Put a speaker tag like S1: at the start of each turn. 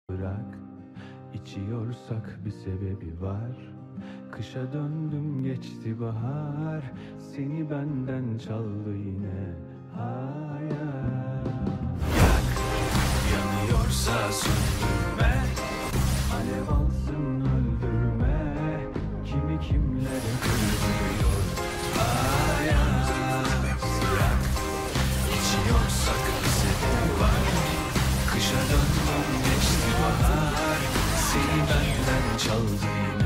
S1: Bırak, içiyorsak bir sebebi var. Kışa döndüm, geçti bahar. Seni benden çaldı yine hayal. Yak, yanıyorsa söndürme. Alev alsın, öldürme. Kimi kimlere kırdırıyor hayat. Yak, içiyorsak bir sebebi var. Kışa döndüm, geçti bahar. Seni benden çaldı yine.